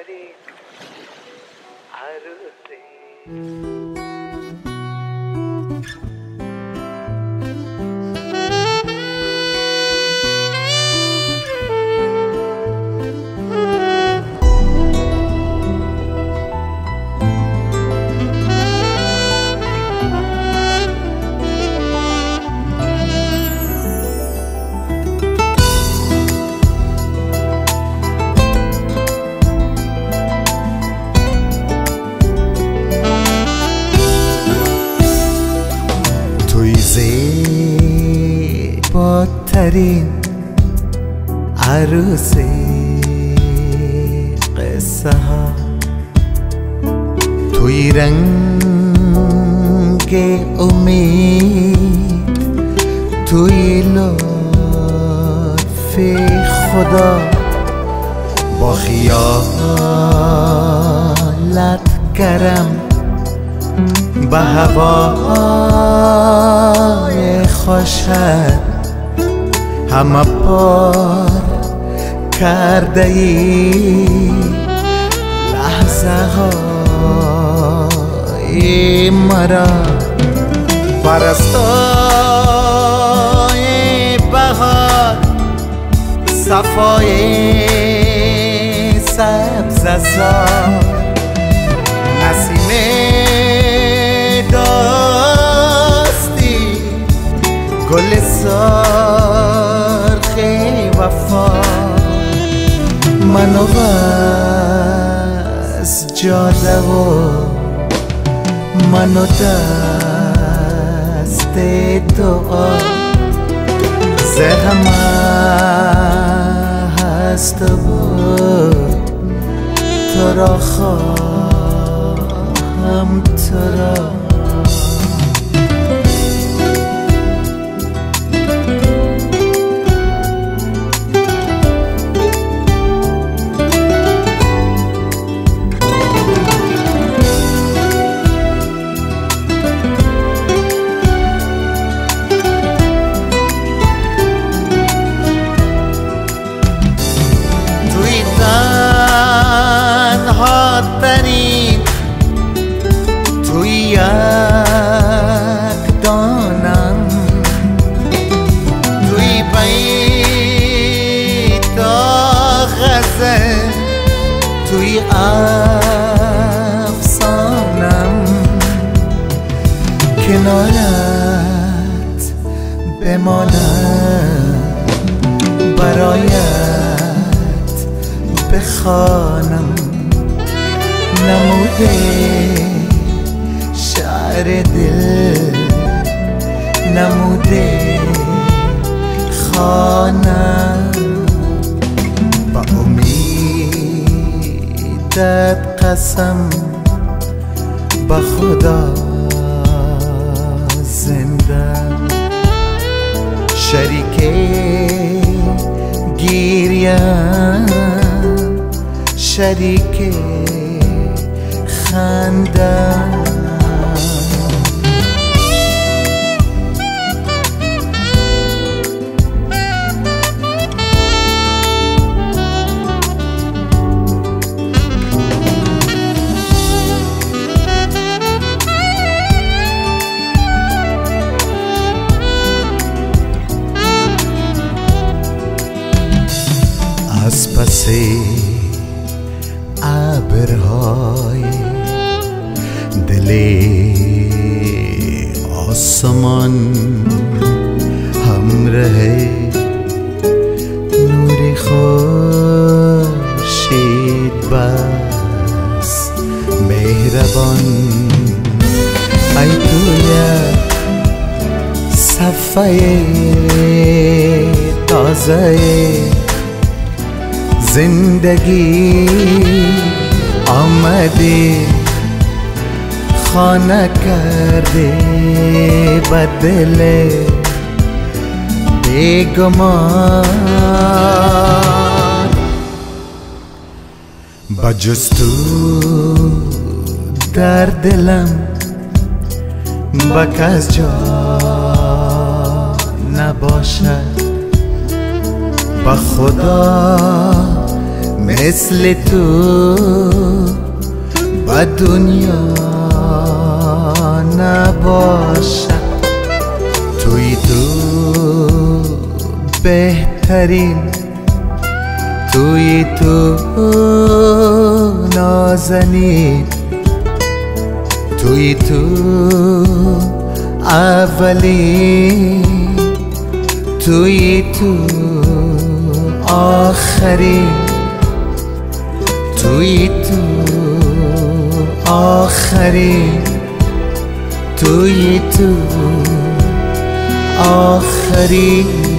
بدترین عروسی. زیباترین عروسی قصه ها، توی رنگ امید، توی لطف خدا، با خیالت گرم به هوای خوشت همه پار کرده ای لحظه های مرا. پرستای بهار، صفای سبززار، نسیم داستی، گل سرخ وفا، منو از جاده و منو دست دعا، زهمه هست و تو را خواهم تو را. ترین توی یک دانم، توی بیت غزل، توی افسانم، کنارت بمانم، برایت بخوانم، نموده شعر دل، نموده خوانم، با امیدت قسم با خدا زنده، شریک گیریم، شریک خندم. از پس ابرهای دل آسمان، همراه نور خورشید بس مهربان، ای توی صفحه تازه زندگی آمدی، خانه کرده به دل بیگمان، با جز تو در دلم با کس جا نباشد، با خدا مثل تو با دنیا نباشد. توی تو بهترین، توی تو نازنین، توی تو اولین، توی تو آخرین، توی تو آخرین، توی تو آخرین.